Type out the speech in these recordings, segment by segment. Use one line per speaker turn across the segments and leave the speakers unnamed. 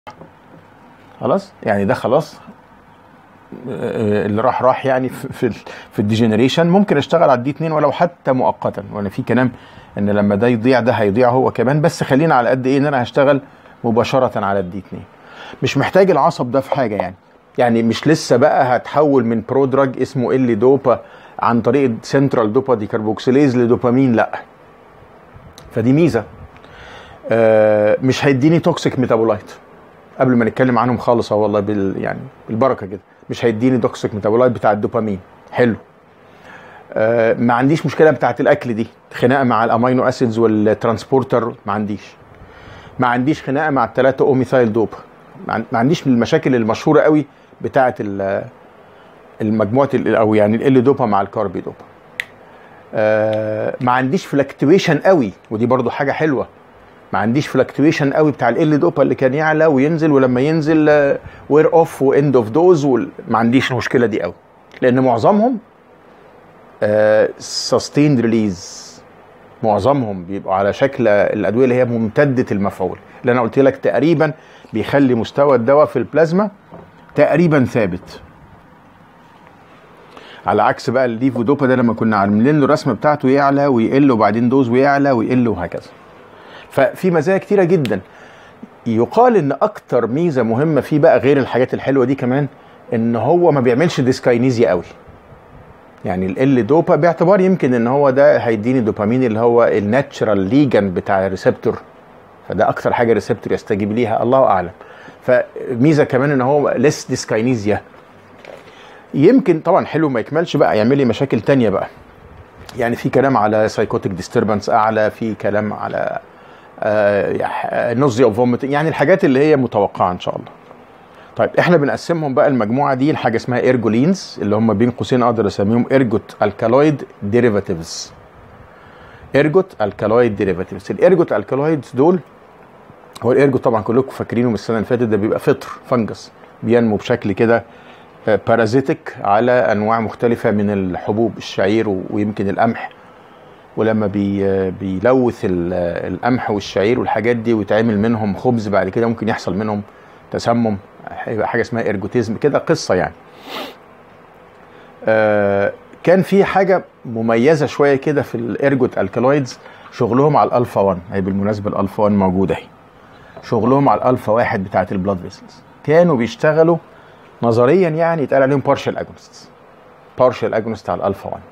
خلاص يعني ده خلاص اللي راح يعني في الديجنريشن. ممكن اشتغل على الدي 2 ولو حتى مؤقتا، وانا في كلام ان لما ده يضيع ده هيضيع هو كمان، بس خلينا على قد ايه ان انا هشتغل مباشره على الدي 2. مش محتاج العصب ده في حاجه يعني مش لسه بقى هتحول من برودراج اسمه ال دوبا عن طريق سنترال دوبا دي كاربوكسيليز لدوبامين، لا. فدي ميزه. مش هيديني توكسيك ميتابولايت قبل ما نتكلم عنهم خالص، والله يعني بالبركه كده. مش هيديني توكسيك ميتابولايت بتاع الدوبامين، حلو. ما عنديش مشكله بتاعت الاكل دي، خناقه مع الامينو اسيدز والترانسبورتر ما عنديش خناقه مع الثلاثه اوميثايل دوبا، ما عنديش من المشاكل المشهوره قوي بتاعت المجموعه او يعني ال دوبا مع الكاربي دوبا. ما عنديش فلكتويشن قوي، ودي برضو حاجه حلوه. ما عنديش فلكتويشن قوي بتاع ال دوبا اللي كان يعلى وينزل، ولما ينزل وير اوف واند اوف دوز، ما عنديش المشكله دي قوي، لان معظمهم سستيند ريليز. معظمهم بيبقوا على شكل الادويه اللي هي ممتده المفعول، اللي انا قلت لك تقريبا بيخلي مستوى الدواء في البلازما تقريبا ثابت. على عكس بقى الليفودوبا ده لما كنا عاملين له الرسمه بتاعته يعلى ويقل وبعدين دوز ويعلى ويقل وهكذا. ففي مزايا كتيره جدا. يقال ان اكتر ميزه مهمه فيه بقى غير الحاجات الحلوه دي كمان، ان هو ما بيعملش ديسكاينيزيا قوي. يعني ال دوبا باعتبار يمكن ان هو ده هيديني دوبامين اللي هو الناتشرال ليجن بتاع الريسبتور، فده اكتر حاجه الريسبتور يستجيب ليها، الله اعلم. فميزه كمان ان هو ليس ديسكاينيزيا. يمكن طبعا حلو ما يكملش بقى، يعمل لي مشاكل تانية بقى. يعني في كلام على سايكوتيك ديستربنس اعلى، في كلام على نوزيا وفوميت، يعني الحاجات اللي هي متوقعه ان شاء الله. طيب احنا بنقسمهم بقى المجموعه دي لحاجه اسمها ايرجولينز، اللي هم بين قوسين اقدر اسميهم ايرجوت الكالويد ديريفاتيفز. ايرجوت الكالويد ديريفاتيفز. الايرجوت الكالويدز دول، هو الارجوت طبعا كلكم فاكرينه من السنه اللي فاتت، ده بيبقى فطر فنجس بينمو بشكل كده بارازيتك على انواع مختلفه من الحبوب، الشعير ويمكن القمح. ولما بيلوث القمح والشعير والحاجات دي ويتعمل منهم خبز، بعد كده ممكن يحصل منهم تسمم، هيبقى حاجه اسمها ارجوتيزم كده، قصه يعني. كان في حاجه مميزه شويه كده في الارجوت الكالويدز، شغلهم على الالفا 1. هي بالمناسبه الالفا 1 موجوده اهي. شغلهم على الالفا 1 بتاعه البلاد فيسلز، كانوا بيشتغلوا نظريا يعني يتقال عليهم بارشال اجونست. بارشال اجونست على الالفا 1.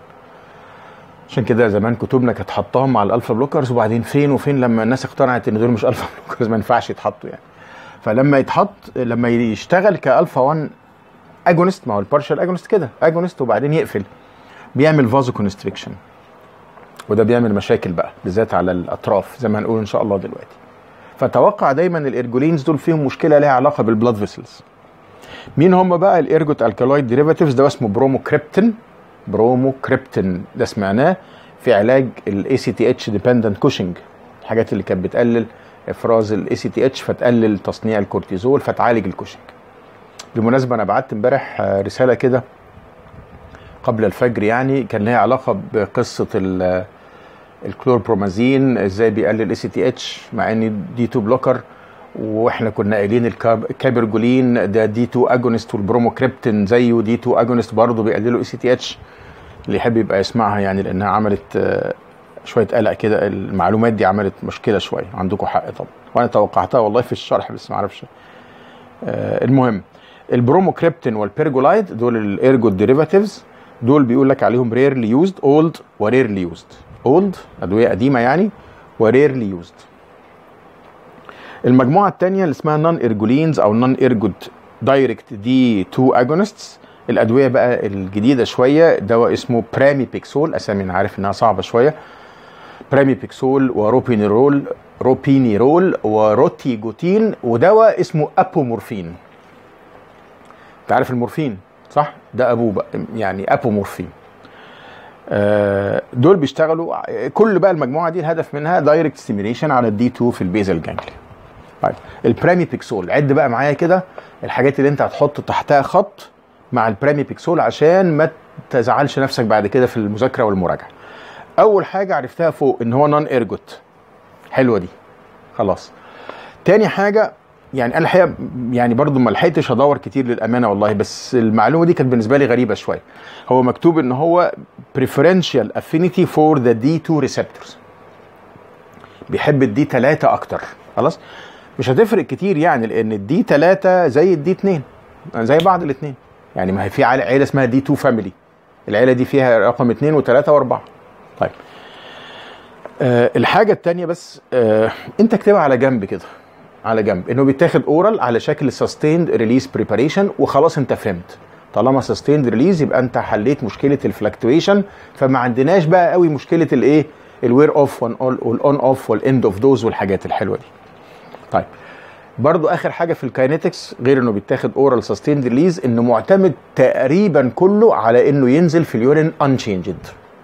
عشان كده زمان كتبنا كانت حطاهم مع الالفا بلوكرز، وبعدين فين وفين لما الناس اقتنعت ان دول مش الفا بلوكرز ما ينفعش يتحطوا يعني. فلما يتحط، لما يشتغل كالفا 1 اجونست، ما هو البارشال اجونست كده اجونست وبعدين يقفل، بيعمل فازو كونستريكشن، وده بيعمل مشاكل بقى بالذات على الاطراف زي ما هنقول ان شاء الله دلوقتي. فتوقع دايما الارجولينز دول فيهم مشكله لها علاقه بالبلاد فيسلز. مين هم بقى الارجوت الكالويد ديريفاتيفز؟ ده اسمه بروموكريبتين. بروموكريبتين ده سمعناه في علاج الاي سي تي اتش ديبندنت كوشنج، الحاجات اللي كانت بتقلل افراز الاي سي تي اتش فتقلل تصنيع الكورتيزول فتعالج الكوشنج. بالمناسبه انا بعت امبارح رساله كده قبل الفجر، يعني كان لها علاقه بقصه الكلوربرومازين ازاي بيقلل اي سي تي اتش مع ان دي 2 بلوكر، واحنا كنا قايلين الكابرجولين ده دي 2 اجونست، والبروموكريبتين زيه دي 2 اجونست برضه بيقللوا اي سي تي اتش. اللي يحب يبقى يسمعها يعني، لانها عملت شويه قلق كده، المعلومات دي عملت مشكله شويه. عندكم حق طبعا، وانا توقعتها والله في الشرح بس ما اعرفش. المهم البروموكريبتين والبيرجولايد دول الارجوت ديريفاتيفز، دول بيقول لك عليهم ريرلي يوزد، اولد وريرلي يوزد. اولد ادويه قديمه يعني، وريرلي يوزد. المجموعه الثانيه اللي اسمها نون ارجولينز او نون ارجوت دايركت دي 2 اجونستس، الادويه بقى الجديده شويه، دواء اسمه براميبيكسول، اسامي انا عارف انها صعبه شويه. براميبيكسول روبينيرول وروتيجوتين، ودواء اسمه ابومورفين. انت عارف المورفين صح؟ ده ابوه بقى يعني ابومورفين. دول بيشتغلوا كل بقى المجموعه دي الهدف منها دايركت ستيميوليشن على الدي 2 في البيزل جانجلي. طيب البراميبيكسول، عد بقى معايا كده الحاجات اللي انت هتحط تحتها خط مع البراميبيكسول عشان ما تزعلش نفسك بعد كده في المذاكره والمراجعه. اول حاجه عرفتها فوق ان هو نون ارجوت، حلوه دي خلاص. تاني حاجه يعني انا الحقيقه يعني برضو ما لحقتش ادور كتير للامانه والله، بس المعلومه دي كانت بالنسبه لي غريبه شويه. هو مكتوب ان هو preferential affinity for the D2 receptors، بيحب الدي 3 اكتر. خلاص مش هتفرق كتير يعني، لان الدي 3 زي الدي 2 زي بعض الاثنين يعني. ما هي في عيله اسمها دي 2 فاميلي، العيله دي فيها رقم 2 و3 و4. طيب الحاجه الثانيه بس انت اكتبها على جنب كده، على جنب، انه بيتاخد اورال على شكل سستيند ريليز بريباريشن، وخلاص انت فهمت. طالما سستيند ريليز يبقى انت حليت مشكله الفلكتويشن، فما عندناش بقى قوي مشكله الايه، الوير اوف والاون اوف والاند اوف دوز والحاجات الحلوه دي. طيب برضو اخر حاجه في الكاينetics، غير انه بيتاخد اورال سستيند ريليز، انه معتمد تقريبا كله على انه ينزل في اليورين انشينجد.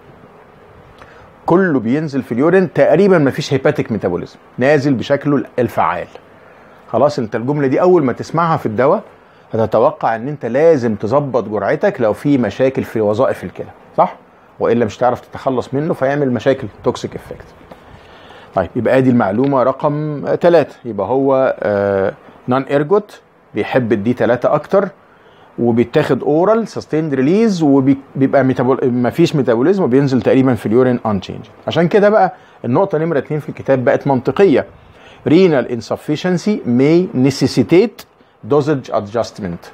كله بينزل في اليورين تقريبا، ما فيش هيباتيك ميتابوليزم، نازل بشكله الفعال. خلاص انت الجمله دي اول ما تسمعها في الدواء هتتوقع ان انت لازم تظبط جرعتك لو في مشاكل في وظائف الكلى، صح؟ والا مش هتعرف تتخلص منه فيعمل مشاكل توكسيك افكت. طيب يبقى ادي المعلومه رقم 3. يبقى هو نون ايرجوت، بيحب الدي 3 اكتر، وبيتاخد اورال سستيند ريليز، وبيبقى ما فيش ميتابوليزم، وبينزل تقريبا في اليورين انشينج. عشان كده بقى النقطه نمره 2 في الكتاب بقت منطقيه. renal insufficiency may necessitate dosage adjustment.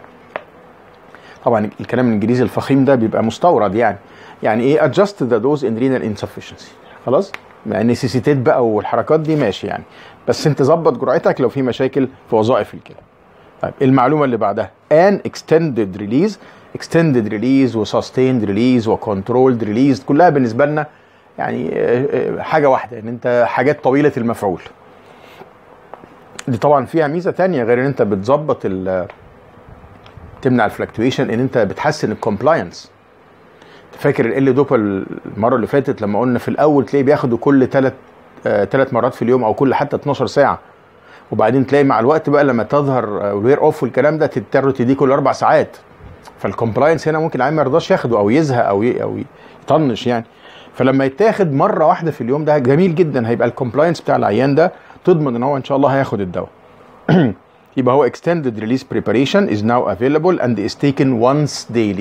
طبعا الكلام الانجليزي الفخيم ده بيبقى مستورد يعني ايه adjust the dose in renal insufficiency. خلاص يعني necessitate بقى والحركات دي ماشي يعني، بس انت ظبط جرعتك لو في مشاكل في وظائف الكلى. طيب المعلومه اللي بعدها an extended release و sustained release و controlled release، كلها بالنسبه لنا يعني حاجه واحده، ان انت حاجات طويله المفعول. دي طبعا فيها ميزه تانية غير ان انت بتظبط تمنع الفلكتويشن، ان انت بتحسن الكومبلاينس. فاكر ال دوبا المره اللي فاتت لما قلنا في الاول تلاقيه بياخده كل 3 مرات في اليوم، او كل حتى 12 ساعه، وبعدين تلاقي مع الوقت بقى لما تظهر الوير اوف والكلام ده تضطر تديه كل 4 ساعات. فالكومبلاينس هنا ممكن العيان ما يرضاش ياخده او يزهق او يطنش يعني. فلما يتاخد مره واحده في اليوم ده جميل جدا، هيبقى الكومبلاينس بتاع العيان ده تضمن ان هو ان شاء الله هياخد الدواء. يبقى هو extended release preparation is now available and is taken once daily.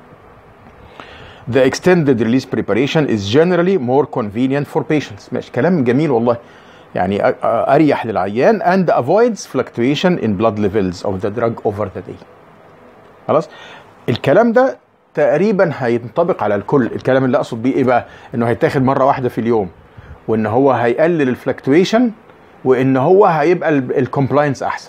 The extended release preparation is generally more convenient for patients. ماشي، كلام جميل والله، يعني اريح للعيان and avoids fluctuation in blood levels of the drug over the day. خلاص الكلام ده تقريبا هينطبق على الكل. الكلام اللي اقصد بيه ايه بقى؟ انه هيتاخد مره واحده في اليوم، وان هو هيقلل الفلكتويشن، وان هو هيبقى الكومبلاينس احسن.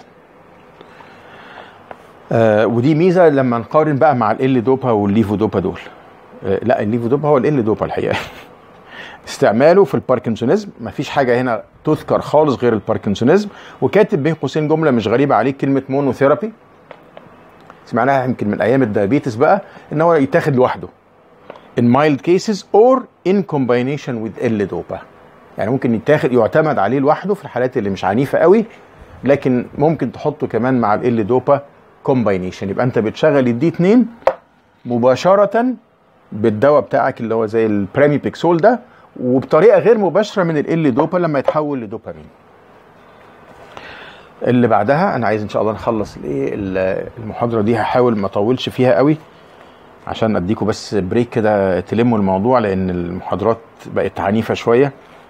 ودي ميزه لما نقارن بقى مع ال دوبا والليفو دوبا دول. لا الليفو دوبا هو ال دوبا الحقيقه. استعماله في الباركنسونيزم، مفيش حاجه هنا تذكر خالص غير الباركنسونيزم. وكاتب بين قوسين جمله مش غريبه عليك، كلمه مونوثيرابي سمعناها يمكن من ايام الدايابيتس بقى، ان هو يتاخد لوحده in mild cases or in combination with ال دوبا. يعني ممكن يتاخد يعتمد عليه لوحده في الحالات اللي مش عنيفه قوي، لكن ممكن تحطه كمان مع ال دوبا كومباينيشن. يبقى انت بتشغل الدي 2 مباشره بالدواء بتاعك اللي هو زي البراميبيكسول ده، وبطريقه غير مباشره من ال دوبا لما يتحول لدوبامين. اللي بعدها انا عايز ان شاء الله نخلص المحاضره دي، هحاول ما اطولش فيها قوي عشان اديكم بس بريك كده تلموا الموضوع، لان المحاضرات بقت عنيفه شويه.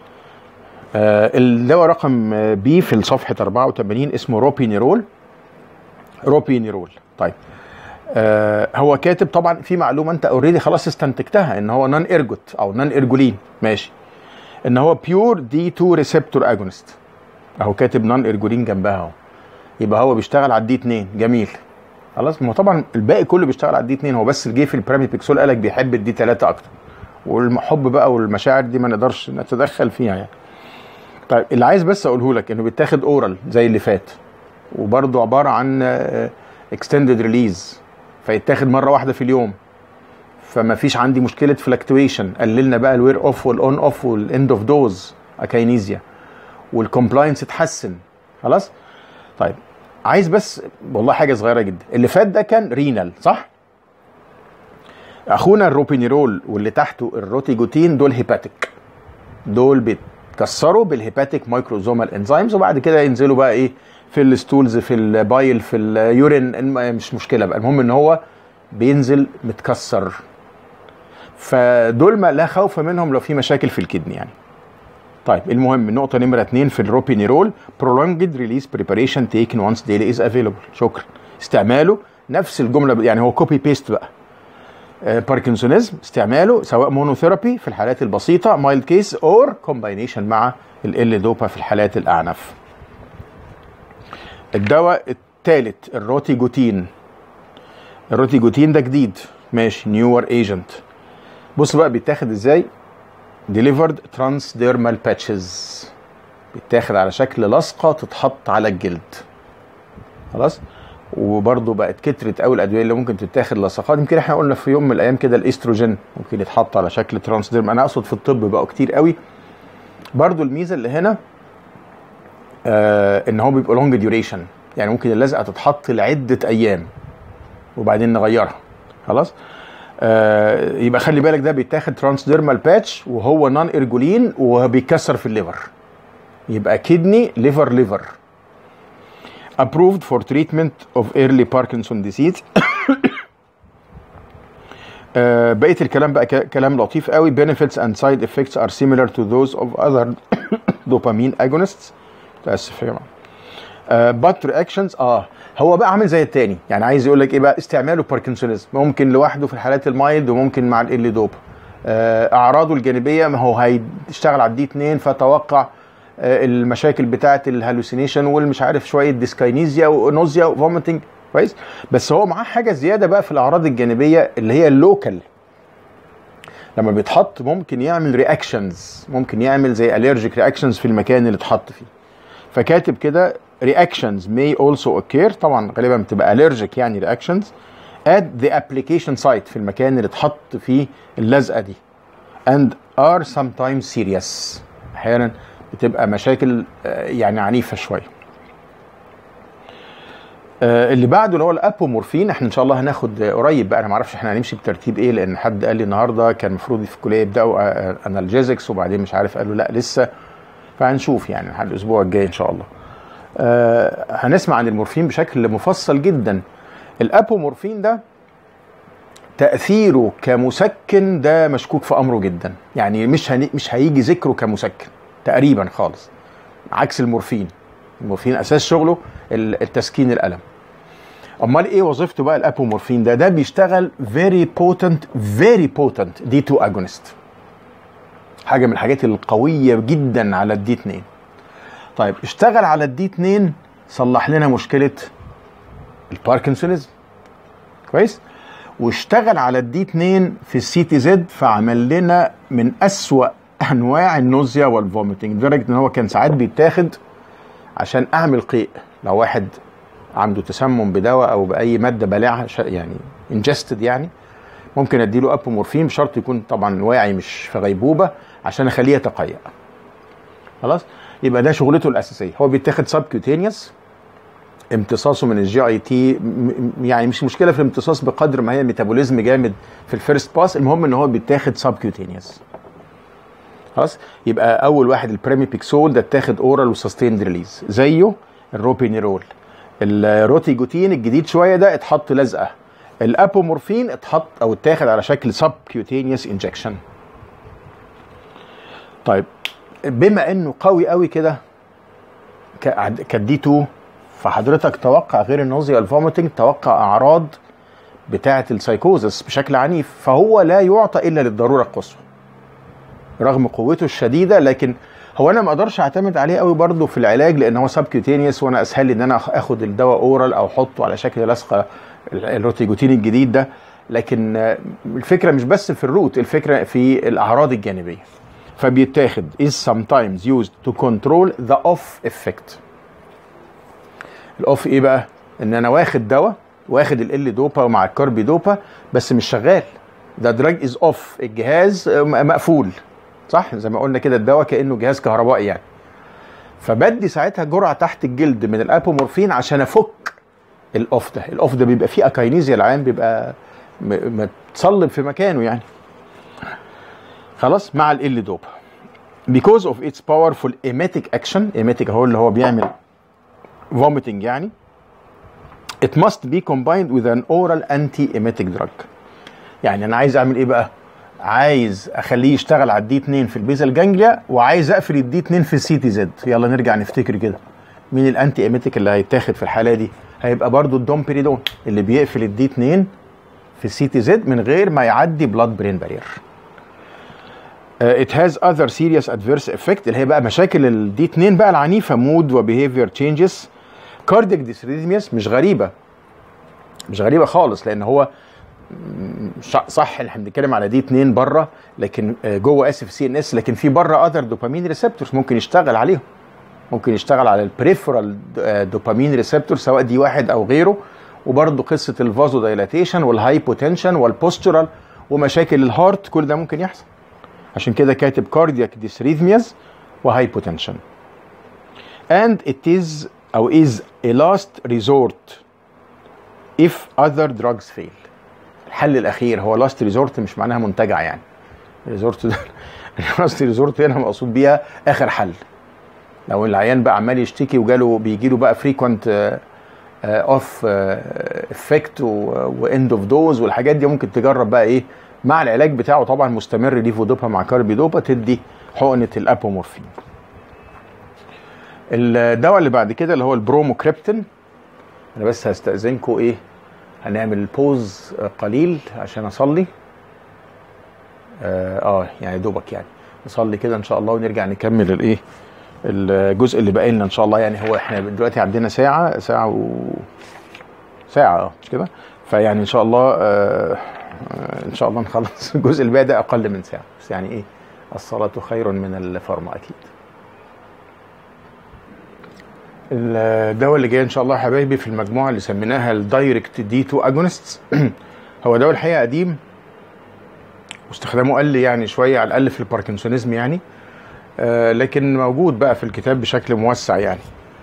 الدواء رقم بي في الصفحه 84 اسمه روبينيرول. طيب هو كاتب طبعا في معلومه انت اوريدي خلاص استنتجتها، ان هو نون ايرجوت او نون ايرجولين، ماشي، ان هو بيور دي 2 ريسبتور اجونست، اهو كاتب نون ايرجولين جنبها اهو، يبقى هو بيشتغل على الدي 2. جميل، خلاص. ما هو طبعا الباقي كله بيشتغل على الدي 2، هو بس اللي جه في البراميبيكسول قالك بيحب الدي 3 اكتر، والحب بقى والمشاعر دي ما نقدرش نتدخل فيها يعني. طيب اللي عايز بس اقوله لك انه بيتاخد اورال زي اللي فات، وبرده عباره عن اكستندد ريليز، فيتاخد مره واحده في اليوم، فما فيش عندي مشكله فلكتويشن. قللنا بقى الوير اوف والاون اوف والاند اوف دوز اكاينيزيا، والكومبلاينس اتحسن. خلاص. طيب عايز بس والله حاجه صغيره جدا، اللي فات ده كان رينال صح؟ اخونا الروبينيرول واللي تحته الروتيجوتين دول هيباتيك، دول بيتكسروا بالهيباتيك مايكروزومال انزيمز، وبعد كده ينزلوا بقى ايه في الستولز، في البايل، في اليورين، مش مشكله بقى، المهم ان هو بينزل متكسر. فدول ما لا خوف منهم لو في مشاكل في الكدني يعني. طيب المهم النقطة نمرة 2 في الروبينيرول، prolonged release preparation taken once daily is available. شكرا. استعماله نفس الجملة يعني هو كوبي بيست بقى. باركنسونيزم استعماله سواء مونوثيرابي في الحالات البسيطة مايلد كيس اور كومباينيشن مع ال دوبا في الحالات الأعنف. الدواء الثالث الروتيجوتين. الروتيجوتين ده جديد ماشي، نيور ايجنت. بص بقى بيتاخد ازاي. delivered transdermal patches، بيتاخد على شكل لصقة تتحط على الجلد. خلاص. وبرضه بقت كترت قوي الادويه اللي ممكن تتاخد لصقات. يمكن احنا قلنا في يوم من الايام كده الاستروجين ممكن يتحط على شكل ترانسديرم، انا اقصد في الطب بقوا كتير قوي. برضه الميزه اللي هنا ان هو بيبقى لونج ديوريشن، يعني ممكن اللزقه تتحط لعده ايام وبعدين نغيرها. خلاص. يبقى خلي بالك ده بيتاخد ترانسديرمال باتش وهو نون ارجولين وبيتكسر في الليفر، يبقى كدني ليفر. approved for treatment of early Parkinson disease. بقية الكلام بقى كلام لطيف قوي. benefits and side effects are similar to those of other dopamine agonists. تأسف يا جماعة. but reactions هو بقى عامل زي التاني، يعني عايز يقول لك ايه بقى، استعماله باركنسونيزم ممكن لوحده في الحالات المايلد وممكن مع ال دوبا. اعراضه الجانبيه ما هو هيشتغل على الدي 2، فتوقع المشاكل بتاعه الهالوسينيشن والمش عارف شويه ديسكاينيزيا ونوزيا وفوميتنج كويس. بس هو معاه حاجه زياده بقى في الاعراض الجانبيه اللي هي اللوكال، لما بيتحط ممكن يعمل رياكشنز، ممكن يعمل زي الرجيك رياكشنز في المكان اللي اتحط فيه. فكاتب كده reactions may also occur، طبعا غالبا بتبقى allergic يعني reactions at the application site في المكان اللي اتحط فيه اللزقه دي and are sometimes serious، احيانا بتبقى مشاكل يعني عنيفه شويه. اللي بعده اللي هو الابومورفين، احنا ان شاء الله هناخد قريب بقى، انا ما اعرفش احنا هنمشي بترتيب ايه، لان حد قال لي النهارده كان المفروض في الكليه يبداوا انالجيزكس وبعدين مش عارف قالوا لا لسه، فهنشوف يعني لحد الاسبوع الجاي ان شاء الله. هنسمع عن المورفين بشكل مفصل جدا. الابومورفين ده تأثيره كمسكن ده مشكوك في امره جدا، يعني مش هيجي ذكره كمسكن تقريبا خالص، عكس المورفين. المورفين اساس شغله التسكين الالم. امال ايه وظيفته بقى الابومورفين ده؟ ده بيشتغل very potent D2 agonist، حاجه من الحاجات القويه جدا على الدي 2. طيب اشتغل على الدي 2 صلح لنا مشكله الباركنسونيزم كويس، واشتغل على الدي 2 في السي تي زد فعمل لنا من اسوأ انواع النوزيا والفوميتنج، لدرجه ان هو كان ساعات بيتاخد عشان اعمل قيء. لو واحد عنده تسمم بدواء او باي ماده بالعه يعني انجستد، يعني ممكن اديله ابومورفين بشرط يكون طبعا واعي مش في غيبوبه عشان اخليه يتقيأ. خلاص. يبقى ده شغلته الاساسيه، هو بيتاخد سبكيوتينيوس، امتصاصه من الجي اي تي يعني مش مشكله في الامتصاص بقدر ما هي ميتابوليزم جامد في الفيرست باس، المهم ان هو بيتاخد سبكيوتينيوس. خلاص. يبقى اول واحد البريميبيكسول ده اتاخد اورال وسستيند ريليز، زيه الروبينيرول. الروتيجوتين الجديد شويه ده اتحط لزقه. الابومورفين اتحط او اتاخد على شكل سبكيوتينيوس انجكشن. طيب بما انه قوي قوي كده كدي 2، فحضرتك توقع غير النوزيا الفوميتنج توقع اعراض بتاعه السايكوزس بشكل عنيف، فهو لا يعطى الا للضروره القصوى رغم قوته الشديده. لكن هو انا ما اقدرش اعتمد عليه قوي برضه في العلاج، لان هو سبكيوتينيوس وانا اسهل لي ان انا اخد الدواء اورال او احطه على شكل لصقه الروتيجوتين الجديد ده. لكن الفكره مش بس في الروت، الفكره في الاعراض الجانبيه. فبيتاخد is sometimes used to control the off effect. الاوف ايه بقى؟ ان انا واخد دواء، واخد ال دوبا مع الكاربي دوبا بس مش شغال، ده دراج از اوف، الجهاز مقفول، صح؟ زي ما قلنا كده الدواء كانه جهاز كهربائي يعني. فبدي ساعتها جرعه تحت الجلد من الابومورفين عشان افك الاوف ده. الاوف ده بيبقى فيه اكاينيزيا، العين بيبقى متصلب في مكانه يعني. خلاص. مع ال دوبا because of its powerful emetic action. emetic هو اللي هو بيعمل vomiting يعني it must be combined with an oral anti-emetic drug. يعني انا عايز اعمل ايه بقى؟ عايز اخليه يشتغل على الدي 2 في البيزال جانجليا، وعايز اقفل الدي 2 في السي تي زد. يلا نرجع نفتكر كده، مين الانتي ايميتيك اللي هيتاخد في الحاله دي؟ هيبقى برضو الدومبيريدون اللي بيقفل الدي 2 في السي تي زد من غير ما يعدي بلاد برين بارير. it has other serious adverse effect اللي هي بقى مشاكل الدي 2 بقى العنيفه، مود وبيهيفير تشينجز، كاردياك ديسريزمياس. مش غريبه خالص، لان هو صح احنا بنتكلم على دي 2 بره، لكن جوه سي ان اس، لكن في بره اذر دوبامين ريسبتورز ممكن يشتغل عليهم. ممكن يشتغل على البريفرال دوبامين ريسبتور سواء دي واحد او غيره، وبرضه قصه الفازو دايلاتيشن والهايبوتنشن والبوستورال ومشاكل الهارت، كل ده ممكن يحصل. عشان كده كاتب كاردياك ديسريثمياز وهايبوتنشن. and it is او is a last resort if other drugs fail. الحل الاخير هو لاست ريزورت، مش معناها منتجع يعني. ريزورت ده لاست ريزورت هنا مقصود بيها اخر حل. لو العيان بقى عمال يشتكي وجاله بيجيله بقى فريكوينت اوف افكت واند اوف دوز والحاجات دي، ممكن تجرب بقى ايه مع العلاج بتاعه طبعا مستمر، ليفودوبا مع كاربيدوبا، تدي حقنه الابومورفين. الدواء اللي بعد كده اللي هو البروموكريبتين. انا بس هستأذنكم ايه، هنعمل بوز قليل عشان اصلي. يعني دوبك يعني نصلي كده ان شاء الله ونرجع نكمل الايه الجزء اللي باقي لنا ان شاء الله. يعني هو احنا دلوقتي عندنا ساعه مش كده؟ فيعني ان شاء الله نخلص الجزء اللي باقي ده اقل من ساعه، بس يعني ايه، الصلاه خير من الفرما اكيد. الدواء اللي جاي ان شاء الله يا حبايبي في المجموعه اللي سميناها الدايركت دي 2 اجونستس. هو دواء الحقيقه قديم واستخدامه قل يعني شويه، على الاقل في الباركنسونيزم يعني، لكن موجود بقى في الكتاب بشكل موسع يعني.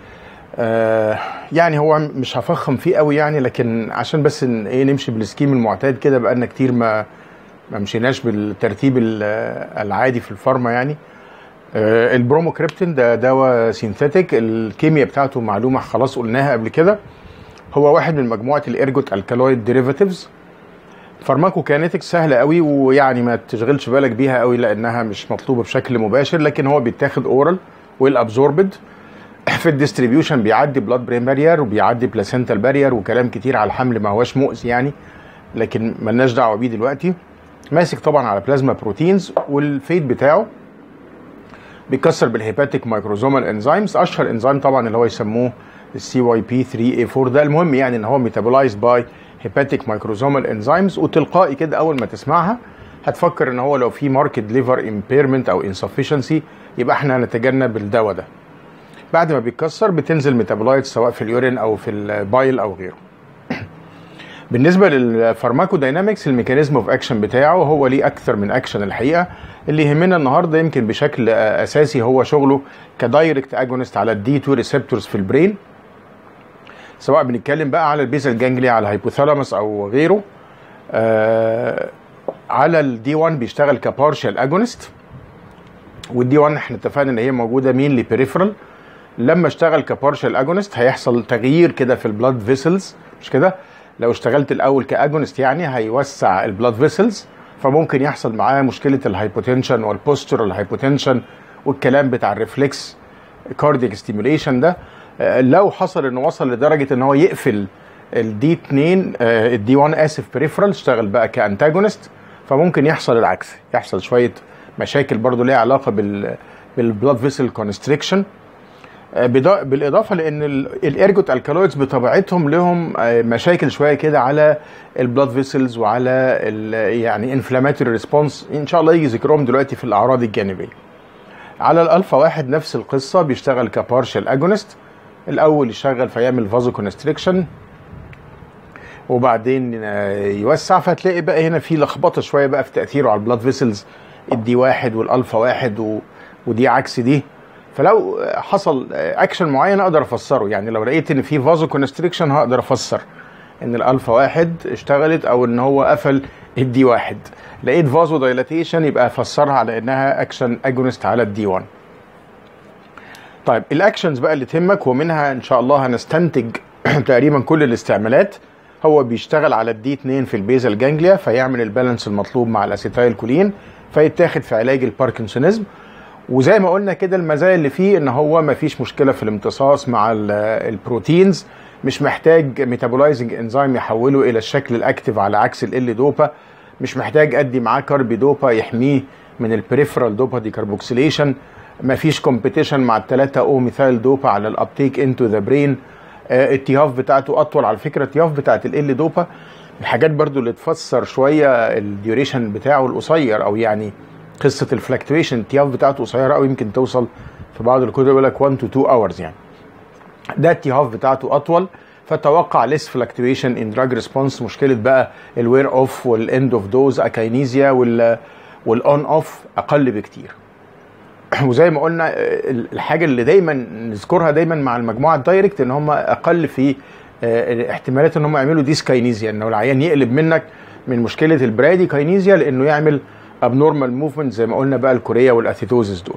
يعني هو مش هفخم فيه قوي يعني، لكن عشان بس ايه نمشي بالسكيم المعتاد كده، بقالنا كتير ما مشيناش بالترتيب العادي في الفارما يعني. البروموكريبتين ده دواء سينثيتيك، الكيمياء بتاعته معلومه خلاص قلناها قبل كده. هو واحد من مجموعه الارجوت الكالويد ديريفاتيفز. فارماكوكينيتكس سهله قوي، ويعني ما تشغلش بالك بيها قوي لانها مش مطلوبه بشكل مباشر، لكن هو بيتاخد اورال ويل ابزوربد. في الديستريبيوشن بيعدي بلاد برين بارير وبيعدي بلاسنتال بارير وكلام كتير على الحمل، ما هواش مؤذي يعني، لكن ملناش دعوه بيه دلوقتي. ماسك طبعا على بلازما بروتينز، والفيد بتاعه بيكسر بالهيباتيك مايكروزومال انزيمز. اشهر انزيم طبعا اللي هو يسموه السي واي بي 3 A4 ده. المهم يعني ان هو ميتابولايزد باي هيباتيك مايكروزومال انزيمز، وتلقائي كده اول ما تسمعها هتفكر ان هو لو في ماركت ليفر امبيرمنت او انسفشنسي يبقى احنا هنتجنب الدواء ده. بعد ما بيتكسر بتنزل ميتابولايت سواء في اليورين او في البايل او غيره. بالنسبه للفارماكو داينامكس، الميكانيزم اوف اكشن بتاعه هو ليه اكثر من اكشن الحقيقه. اللي يهمنا النهارده يمكن بشكل اساسي هو شغله كدايركت اجونست على الدي 2 ريسبتورز في البرين، سواء بنتكلم بقى على البيزل جانجليا، على الهايبوثالاموس او غيره. على الدي 1 بيشتغل كبارشال اجونست، والدي 1 احنا اتفقنا ان هي موجوده مين لبريفرال. لما اشتغل كبارشال اجونست هيحصل تغيير كده في البلاد فيسلز، مش كده؟ لو اشتغلت الاول كاجونست يعني هيوسع البلاد فيسلز، فممكن يحصل معاه مشكله الهايبوتنشن والبوسترال هايبوتنشن والكلام بتاع الريفلكس كاردياك ستيميوليشن ده. لو حصل انه وصل لدرجه ان هو يقفل الدي 2 الدي 1 اسف بريفرال، اشتغل بقى كانتاجونست، فممكن يحصل العكس، يحصل شويه مشاكل برضو ليها علاقه بالبلاد فيسل كونستريكشن. بالاضافه لان الارجوت الكالويدز بطبيعتهم لهم مشاكل شويه كده على البلاد فيسلز وعلى يعني انفلاماتوري ريسبونس، ان شاء الله يجي ذكرهم دلوقتي في الاعراض الجانبيه. على الالفا واحد نفس القصه، بيشتغل كبارشال اجونست. الاول يشتغل فيعمل فازو كونستريكشن وبعدين يوسع، فتلاقي بقى هنا في لخبطه شويه بقى في تاثيره على البلاد فيسلز، الدي واحد والالفا واحد ودي عكس دي. فلو حصل اكشن معين اقدر افسره، يعني لو لقيت ان في فازو كونستريكشن هقدر افسر ان الالفا واحد اشتغلت او ان هو قفل الدي واحد. لقيت فازو دايلاتيشن يبقى افسرها على انها اكشن اجونست على الدي 1. طيب الاكشنز بقى اللي تهمك، ومنها ان شاء الله هنستنتج تقريبا كل الاستعمالات. هو بيشتغل على الدي 2 في البيزال جانجليا فيعمل البالانس المطلوب مع الاسيتايل كولين، فيتاخد في علاج الباركنسونيزم. وزي ما قلنا كده المزايا اللي فيه ان هو ما فيش مشكله في الامتصاص مع البروتينز، مش محتاج ميتابولايزنج انزيم يحوله الى الشكل الاكتف على عكس ال دوبا، مش محتاج ادي معاه كاربي دوبا يحميه من البريفرال دوبا دي كاربوكسيليشن، ما فيش كومبيتيشن مع الثلاثه او ميثايل دوبا على الابتيك انتو ذا برين. التياف بتاعته اطول، على فكره التياف بتاعت ال دوبا الحاجات برضو اللي تفسر شويه الديوريشن بتاعه القصير، او يعني قصه الفلكتويشن التياف بتاعته قصيره قوي، يمكن توصل في بعض الكتب يقول لك 1 to 2 hours يعني. ده التياف بتاعته اطول، فتوقع ليس فلكتويشن ان دراج ريسبونس. مشكله بقى الوير اوف والاند اوف دوز اكاينيزيا والاون اوف اقل بكتير. وزي ما قلنا الحاجه اللي دايما نذكرها دايما مع المجموعه الدايركت ان هم اقل في احتمالات ان هم يعملوا ديسكاينيزيا، انه العيان يقلب منك من مشكله البرادي كاينيزيا لانه يعمل ابنورمال موفمنت زي ما قلنا بقى الكوريا والاثيتوزيس دول.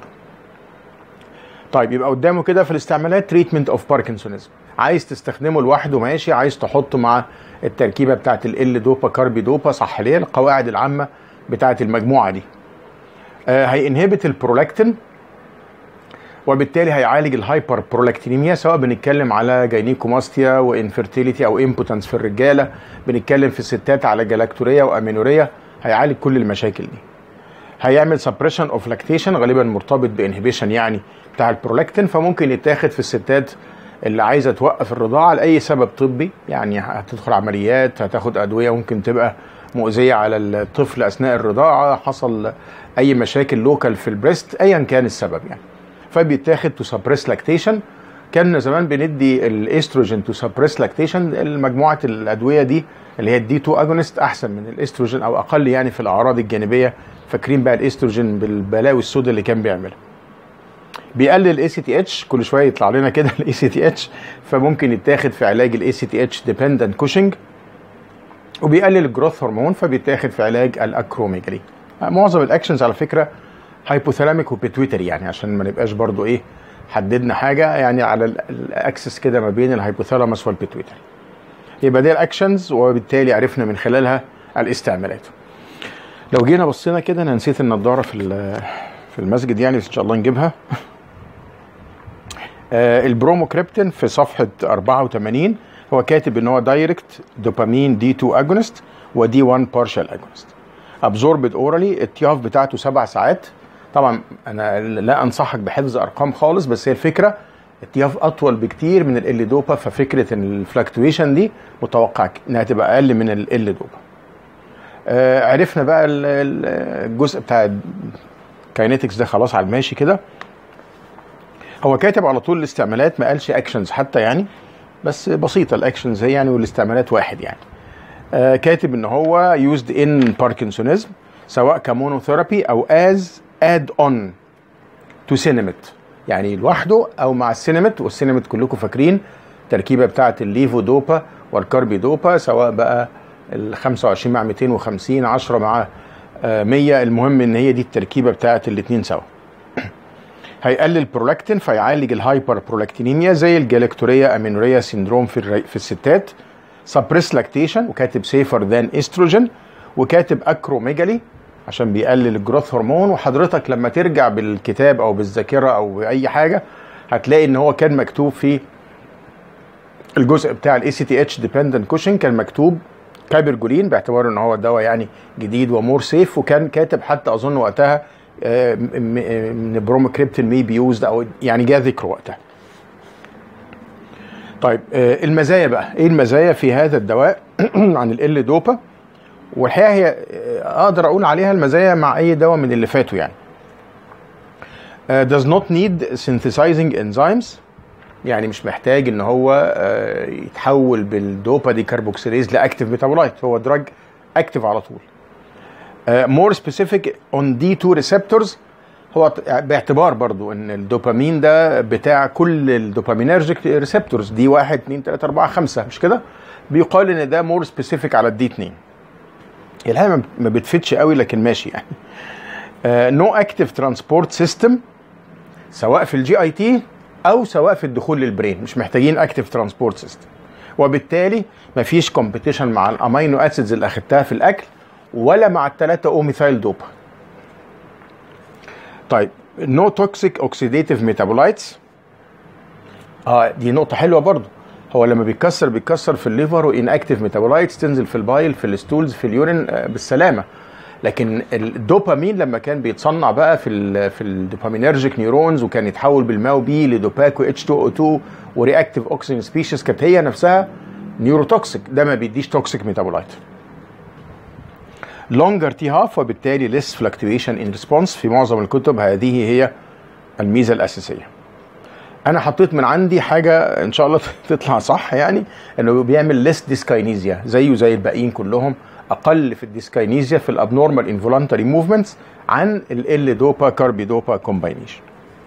طيب يبقى قدامه كده في الاستعمالات تريتمنت اوف باركنسونيزم، عايز تستخدمه لوحده ماشي، عايز تحطه مع التركيبه بتاعت ال دوبا كاربي دوبا صح، ليه القواعد العامه بتاعت المجموعه دي. هينهبت البرولاكتين وبالتالي هيعالج الهايبر برولاكتينيميا، سواء بنتكلم على جاينيكوماستيا وانفيرتيليتي او امبوتنس في الرجاله، بنتكلم في الستات على جلاكتوريا وامينوريا، هيعالج كل المشاكل دي. هيعمل سبريشن اوف لاكتيشن غالبا مرتبط بانهبيشن يعني بتاع البرولاكتين، فممكن يتاخد في الستات اللي عايزه توقف الرضاعه لاي سبب طبي، يعني هتدخل عمليات، هتاخد ادويه ممكن تبقى مؤذيه على الطفل اثناء الرضاعه، حصل اي مشاكل لوكال في البريست ايا كان السبب يعني، فبيتاخد تو سبريس لاكتيشن. كان زمان بندي الاستروجين تو سبريس لاكتيشن، المجموعه الادويه دي اللي هي الدي 2 اجونست احسن من الاستروجين او اقل يعني في الاعراض الجانبيه. فاكرين بقى الاستروجين بالبلاوي السوداء اللي كان بيعملها. بيقلل الاي سي تي اتش، كل شويه يطلع لنا كده الاي سي تي اتش، فممكن يتاخد في علاج الاي سي تي اتش ديبندنت كوشنج. وبيقلل الجروث هرمون فبيتاخد في علاج الاكروميجالي. معظم الاكشنز على فكره هايبوثالاميك وبيتويتري، يعني عشان ما نبقاش برضو ايه حددنا حاجه يعني على الاكسس كده ما بين الهايبوثالاموس والبيتويتري. يبقى دي الاكشنز وبالتالي عرفنا من خلالها الاستعمالات. لو جينا بصينا كده، انا نسيت النضاره في المسجد يعني، بس ان شاء الله نجيبها. البروموكريبتين في صفحه 84 هو كاتب ان هو دايركت دوبامين دي 2 اجونست ودي 1 بارشال اجونست، ابزوربد اورالي، التياف بتاعته 7 ساعات. طبعا انا لا انصحك بحفظ ارقام خالص، بس هي الفكره التياف اطول بكتير من ال دوبا، ففكره ان الفلكتويشن دي متوقع انها تبقى اقل من ال دوبا. عرفنا بقى الجزء بتاع الكاينيتكس ده خلاص على الماشي كده. هو كاتب على طول الاستعمالات، ما قالش اكشنز حتى يعني، بس بسيطه الاكشنز هي يعني والاستعمالات واحد يعني. كاتب ان هو used in Parkinsonism سواء كمونوثيرابي او as add on to Sinemet، يعني لوحده او مع السينمت. والسينمت كلكم فاكرين التركيبه بتاعه الليفو دوبا والكاربي دوبا، سواء بقى ال 25 مع 250 10 مع 100، المهم ان هي دي التركيبه بتاعه الاثنين سوا. هيقلل برولاكتين فيعالج الهايبر برولاكتينيميا زي الجلاكتوريا امينوريا سيندروم في الستات. سبريس لاكتيشن، وكاتب سيفر ذان استروجين، وكاتب اكروميجالي عشان بيقلل الجروث هرمون. وحضرتك لما ترجع بالكتاب او بالذاكره او باي حاجه هتلاقي ان هو كان مكتوب في الجزء بتاع الاي سي تي اتش ديبندنت كوشن كان مكتوب كايبرجولين باعتبار ان هو دواء يعني جديد ومور سيف، وكان كاتب حتى اظن وقتها من بروموكريبتين مي بيوزد او يعني جاء ذكره وقتها. طيب المزايا بقى، ايه المزايا في هذا الدواء عن ال دوبا؟ والحقيقه هي اقدر اقول عليها المزايا مع اي دواء من اللي فاتوا يعني. does not need synthesizing enzymes، يعني مش محتاج ان هو يتحول بالدوبا دي كاربوكسيليز لاكتيف ميتابولايت، هو دراج اكتيف على طول. more specific on D2 receptors، هو باعتبار برضو ان الدوبامين ده بتاع كل الدوبامينرجيك ريسبتورز دي 1 2 3 4 5 مش كده، بيقال ان ده more specific على الدي 2. الحقيقه ما بتفتش قوي لكن ماشي يعني. نو اكتيف ترانسبورت سيستم سواء في الجي اي تي او سواء في الدخول للبرين، مش محتاجين اكتيف ترانسبورت سيستم. وبالتالي مفيش كومبيتيشن مع الامينو اسيدز اللي اخدتها في الاكل ولا مع الثلاثه اوميثايل دوبا. طيب نو توكسيك اوكسيديتيف ميتابولايتس. دي نقطه حلوه برضو. هو لما بيتكسر في الليفر، وان اكتيف ميتابولايتس تنزل في البايل في الستولز في اليورين بالسلامه. لكن الدوبامين لما كان بيتصنع بقى في الدوبامينرجيك نيورونز، وكان يتحول بالماو بي لدوباكو H2O2 ورياكتيف اوكسجين سبيشيز، كانت هي نفسها نيوروتوكسيك. ده ما بيديش توكسيك ميتابولايت. لونجر تي هاف، وبالتالي ليس فلكتويشن ان ريسبونس. في معظم الكتب هذه هي الميزه الاساسيه. انا حطيت من عندي حاجه ان شاء الله تطلع صح، يعني انه بيعمل ليس ديسكاينيزيا زيه زي الباقيين كلهم، اقل في الديسكاينيزيا في الابنورمال انفولانتري موفمنتس عن ال دوبا كاربي دوبا كومباينيشن.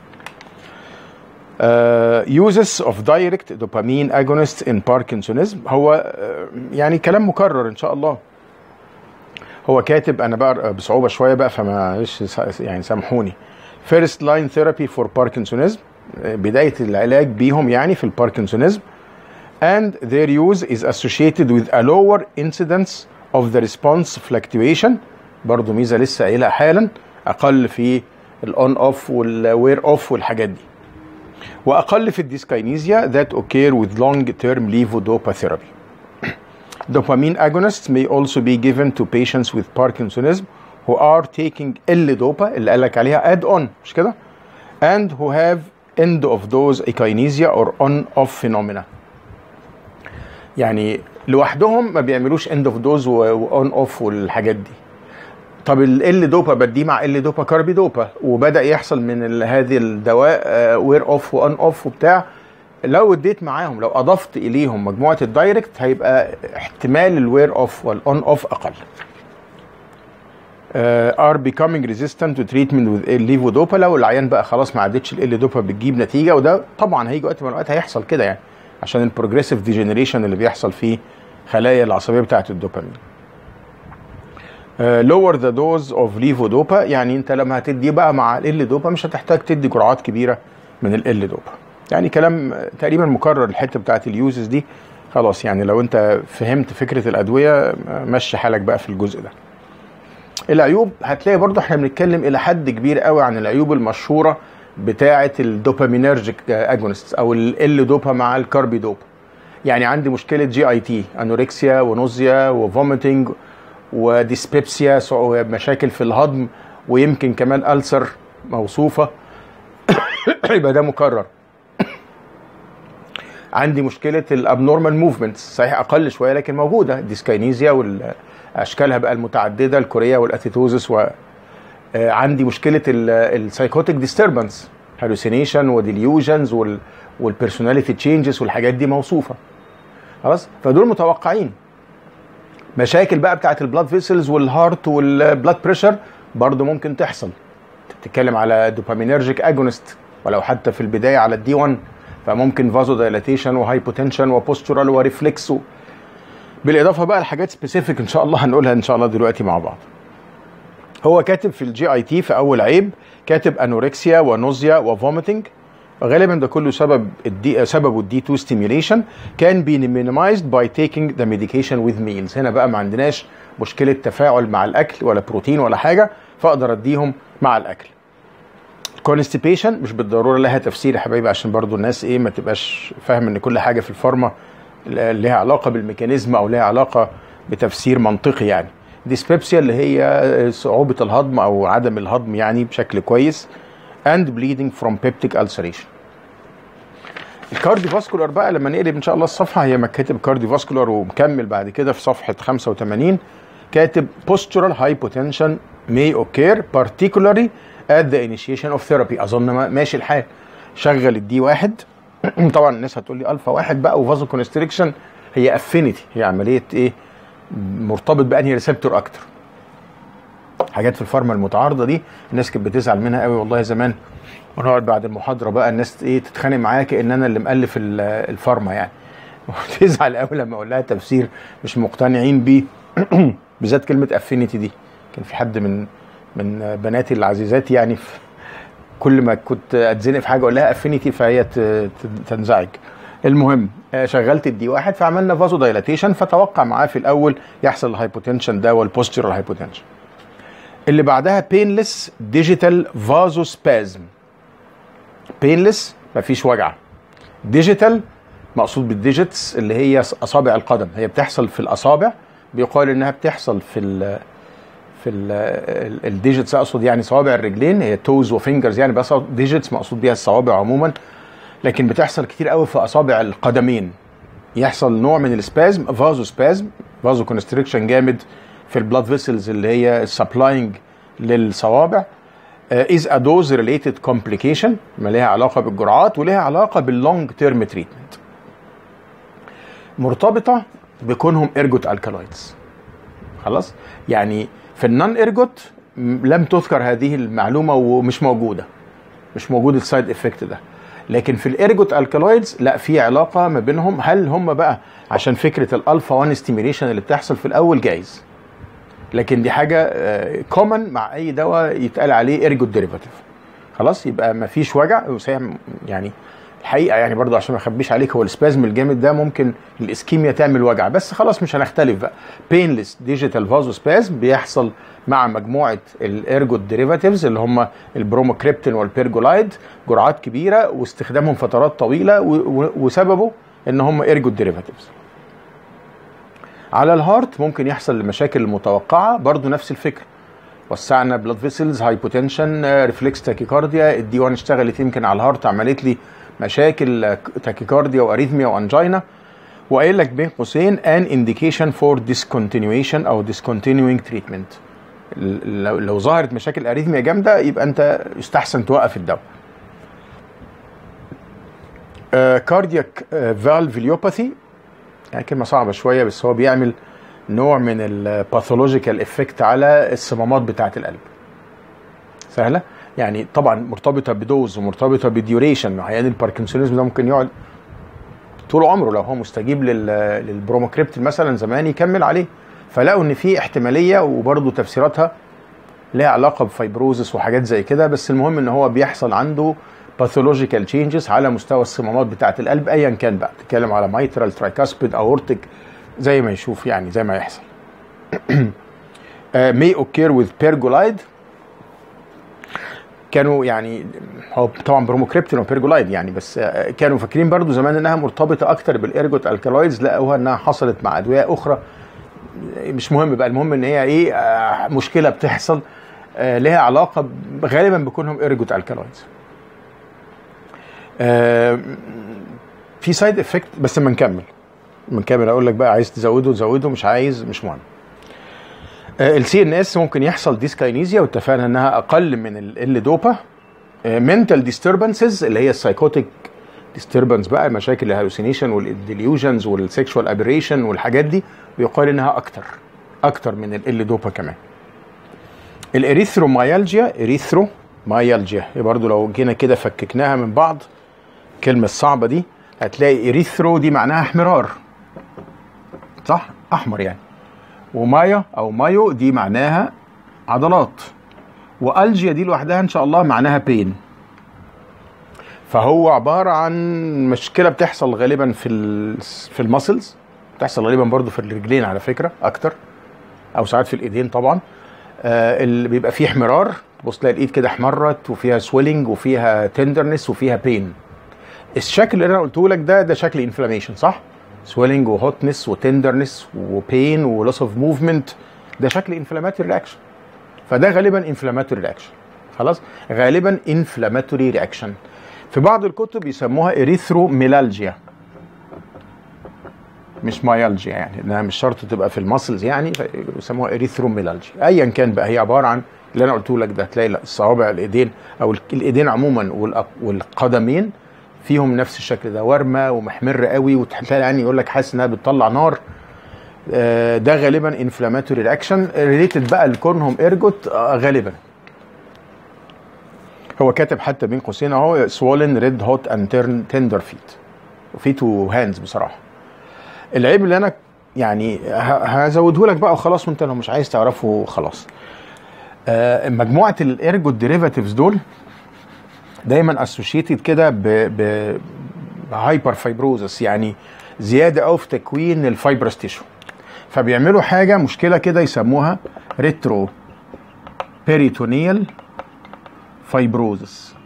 uses of direct dopamine agonists in Parkinsonism. هو يعني كلام مكرر ان شاء الله. هو كاتب، انا بقرا بصعوبه شويه بقى فمعلش يعني سامحوني. first line therapy for Parkinsonism، بدايه العلاج بيهم يعني في الباركنسونيزم. and their use is associated with a lower incidence of the response fluctuation. برضو ميزه لسه قايلها حالا، اقل في الاون اوف والوير اوف والحاجات دي، واقل في الديسكاينيزيا that occur with long term levodopa therapy. Dopamine agonists may also be given to patients with Parkinsonism who are taking L-dopa اللي قالك عليها add on، مش كده؟ and who have end of dose akinesia or on off phenomena. يعني لوحدهم ما بيعملوش end of dose و on off والحاجات دي. طب ال دوبا بديه مع ال دوبا كاربي دوبا، وبدا يحصل من هذه الدواء وير اوف وان اوف وبتاع. لو اديت معاهم، لو اضفت اليهم مجموعه الدايركت، هيبقى احتمال الوير اوف والاون اوف اقل. are becoming resistant to treatment with levodopa. لو العيان بقى خلاص ما عادتش ال دوبا بتجيب نتيجه، وده طبعا هيجي وقت من الاوقات هيحصل كده يعني، عشان البروجريسيف ديجنريشن اللي بيحصل في خلايا العصبيه بتاعه الدوبامين. lower the dose of levodopa، يعني انت لما هتدي بقى مع ال دوبا مش هتحتاج تدي جرعات كبيره من ال دوبا. يعني كلام تقريبا مكرر الحته بتاعه اليوزز دي. خلاص يعني لو انت فهمت فكره الادويه مشي حالك بقى في الجزء ده. العيوب هتلاقي برضو احنا بنتكلم الى حد كبير قوي عن العيوب المشهوره بتاعه الدوبامينرجيك اجونست او ال دوبا مع الكاربي دوبا. يعني عندي مشكله GIT، انوركسيا ونوزيا وفوميتنج وديسبيبسيا، مشاكل في الهضم، ويمكن كمان ألسر موصوفه يبقى ده مكرر. عندي مشكله الابنورمال موفمنتس، صحيح اقل شويه لكن موجوده، ديسكاينيزيا واشكالها بقى المتعدده، الكوريا والاثيتوزس. وعندي مشكله السايكوتيك ديستربنس، هالوسينيشن وديليوجنز والبيرسوناليتي تشينجز والحاجات دي موصوفه. خلاص، فدول متوقعين. مشاكل بقى بتاعت البلاد فيسلز والهارت والبلاد بريشر برضو ممكن تحصل. تتكلم على دوبامينرجيك اجونست، ولو حتى في البدايه على الدي 1، فممكن فازو دايلاتيشن وهايبوتنشن وبوستورال وريفلكس، بالاضافه بقى لحاجات سبيسيفيك ان شاء الله هنقولها ان شاء الله دلوقتي مع بعض. هو كاتب في GIT في اول عيب، كاتب انوركسيا ونوزيا وفوميتنج. غالبا ده كله سببه الدي 2 ستيميوليشن، كان بي مينيمايزد باي تيكينج ذا ميديكيشن وذ ميلز. هنا بقى ما عندناش مشكله تفاعل مع الاكل ولا بروتين ولا حاجه، فاقدر اديهم مع الاكل. كونستيبيشن مش بالضروره لها تفسير يا حبايبي، عشان برضو الناس ما تبقاش فاهم ان كل حاجه في الفارما لها علاقه بالميكانيزم او لها علاقه بتفسير منطقي. يعني ديسبيبسيا اللي هي صعوبه الهضم او عدم الهضم يعني بشكل كويس، and bleeding from peptic ulceration. الكارديوفاسكولار بقى لما نقلب ان شاء الله الصفحه، هي مكاتب كارديوفاسكولار ومكمل بعد كده في صفحه 85 كاتب postural hypotension may occur particularly at the initiation of therapy. اظن ماشي الحال. شغل الدي 1 طبعا الناس هتقول لي الفا 1 بقى وفازو كونستريكشن، هي افينيتي، هي عمليه مرتبط بانهي ريسبتور اكتر. حاجات في الفارما المتعارضه دي الناس كانت بتزعل منها قوي والله زمان، ونقعد بعد المحاضره بقى الناس تتخانق معايا كأن انا اللي مؤلف الفارما يعني، وتزعل قوي لما اقول لها تفسير مش مقتنعين بيه بالذات كلمه افينيتي دي. كان في حد من بناتي العزيزات يعني كل ما كنت اتزنق في حاجه اقول لها افينيتي فهي تنزعج. المهم شغلت الدي واحد فعملنا فازو دايلاتيشن، فتوقع معاه في الاول يحصل الهايبوتنشن ده والبوستيرال هايبوتنشن. اللي بعدها بينلس ديجيتال فازو سبازم. بينلس مفيش وجع، ديجيتال مقصود بالديجيتس اللي هي اصابع القدم، هي بتحصل في الاصابع، بيقال انها بتحصل في الديجيتس، اقصد يعني صوابع الرجلين، هي توز وفينجرز يعني، بس ديجيتس مقصود بيها الصوابع عموما، لكن بتحصل كتير قوي في اصابع القدمين، يحصل نوع من السبازم، فازو سبازم، فازو كونستريكشن جامد في البلاد فيسلز اللي هي سبلاينج للصوابع. is a dose related complication، ما لها علاقه بالجرعات ولها علاقه باللونج تيرم تريتمنت، مرتبطه بكونهم ارجوت الكالويدز. خلاص، يعني في النون ارجوت لم تذكر هذه المعلومه ومش موجوده، مش موجود السايد افكت ده، لكن في الارجوت الكالويدز لا، في علاقه ما بينهم. هل هم بقى عشان فكره الالفا 1 ستيميليشن اللي بتحصل في الاول؟ جايز، لكن دي حاجه كومن مع اي دواء يتقال عليه ارجوت ديريفاتيف. خلاص، يبقى ما فيش وجع يعني الحقيقه، يعني برضو عشان ما اخبيش عليك، هو السبازم الجامد ده ممكن الاسكيميا تعمل وجع، بس خلاص مش هنختلف بقى. بينلس ديجيتال فازو سبازم بيحصل مع مجموعه الارجوت ديريفاتيفز اللي هم البروموكريبتين والبيرجولايد، جرعات كبيره واستخدامهم فترات طويله، وسببه ان هم ارجوت ديريفاتيفز. على الهارت ممكن يحصل المشاكل المتوقعه، برضو نفس الفكره، وسعنا بلاد فيسلز، هايبوتنشن، ريفلكس تاكيكارديا، الدي 1 اشتغلت يمكن على الهارت، عملت لي مشاكل تاكيكارديا واريثميا وانجينا، وقايل لك بين قوسين ان انديكيشن فور ديسكونتينيويشن او ديسكونتينيوينج تريتمنت. لو ظهرت مشاكل اريثميا جامده يبقى انت يستحسن توقف الدواء. كاردياك فالفيليوباثي، يعني كلمه صعبه شويه، بس هو بيعمل نوع من الباثولوجيكال افكت على الصمامات بتاعه القلب. سهله، يعني طبعا مرتبطه بدوز ومرتبطه بديوريشن. عيان الباركنسونيزم ده ممكن يقعد طول عمره لو هو مستجيب للبروموكريبتين مثلا زمان يكمل عليه، فلقوا ان في احتماليه، وبرضه تفسيراتها لها علاقه بفايبروزس وحاجات زي كده، بس المهم ان هو بيحصل عنده باثولوجيكال تشينجز على مستوى الصمامات بتاعه القلب ايا كان بقى، تتكلم على مايترال، ترايكاسبيد، اورتيك، زي ما يشوف يعني، زي ما يحصل. may occur with pergolide، كانوا يعني هو طبعا بروموكريبتين وبيرجولايد يعني، بس كانوا فاكرين برضو زمان انها مرتبطه اكتر بالارجوت الكالويدز، لقوها انها حصلت مع ادويه اخرى، مش مهم بقى، المهم ان هي ايه، مشكله بتحصل لها علاقه غالبا بكونهم ارجوت الكالويدز. في سايد افكت، بس اما نكمل اقول لك بقى، عايز تزوده مش عايز مش مهم. السي ان اس ممكن يحصل ديسكاينيزيا، واتفقنا انها اقل من ال دوبا. منتال ديستربنسز اللي هي السايكوتيك ديستربنس بقى، مشاكل الهالوسينيشن والديليوجنز والسكشوال ابيريشن والحاجات دي، بيقال انها اكتر من ال دوبا كمان. الاريثرومايالجيا برضو لو جينا كده فككناها من بعض، الكلمه الصعبه دي، هتلاقي اريثرو دي معناها احمرار، صح، احمر يعني، ومايا او مايو دي معناها عضلات، والجيا دي لوحدها ان شاء الله معناها بين. فهو عباره عن مشكله بتحصل غالبا في المسلز، بتحصل غالبا برضو في الرجلين على فكره اكتر، او ساعات في الايدين طبعا، اللي بيبقى فيه احمرار، تبص تلاقي الايد كده احمرت وفيها سويلنج وفيها تندرنس وفيها بين. الشكل اللي انا قلته لك ده شكل انفلاميشن، صح؟ سويلنج وهوتنس وتندرنس وبين ولوس اوف موفمنت، ده شكل انفلاماتوري رياكشن، فده غالبا انفلاماتوري رياكشن. خلاص، غالبا انفلاماتوري رياكشن. في بعض الكتب يسموها اريثروميلالجيا، مش مايالجيا، يعني انها مش شرط تبقى في المسلز يعني، يسموها اريثروميلالجيا. ايا كان بقى، هي عباره عن اللي انا قلته لك ده، تلاقي الصوابع الايدين او الايدين عموما والقدمين فيهم نفس الشكل ده، ورمه ومحمر قوي، وتلاقي يعني يقول لك حاسس انها بتطلع نار. ده غالبا انفلاماتوري رياكشن ريليتد بقى لكونهم ارجوت غالبا. هو كاتب حتى بين قوسين اهو swollen red hot and tender feet، feet وهاندز. بصراحه العيب اللي انا يعني هزوده لك بقى وخلاص، وانت لو مش عايز تعرفه خلاص. مجموعه الارجوت ديريفاتيفز دول دايما اسوشيتد كده بهايبر فايبروزس، يعني زياده او في تكوين الفايبرس تيشو. فبيعملوا حاجه مشكله كده يسموها ريترو بيريتونيال فايبروزس،